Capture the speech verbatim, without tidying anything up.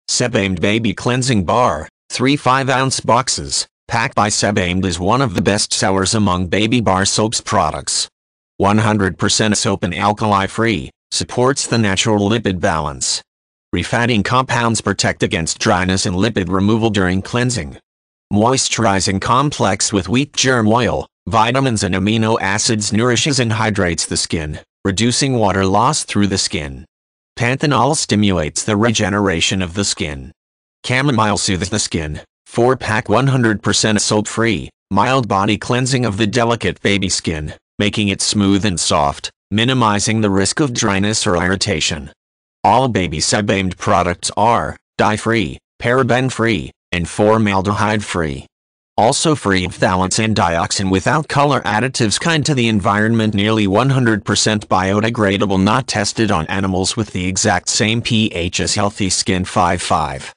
Sebamed Baby Cleansing Bar, three point five ounce boxes, packed by Sebamed, is one of the best sellers among baby bar soaps products. one hundred percent soap and alkali-free, supports the natural lipid balance. Refatting compounds protect against dryness and lipid removal during cleansing. Moisturizing complex with wheat germ oil, vitamins and amino acids nourishes and hydrates the skin, reducing water loss through the skin. Panthenol stimulates the regeneration of the skin. Chamomile soothes the skin. four pack one hundred percent soap-free, mild body cleansing of the delicate baby skin, making it smooth and soft, minimizing the risk of dryness or irritation. All baby Sebamed products are dye-free, paraben-free, and formaldehyde-free. Also free of phthalates and dioxin without color additives kind to the environment. Nearly one hundred percent biodegradable, not tested on animals, with the exact same pH as healthy skin. five point five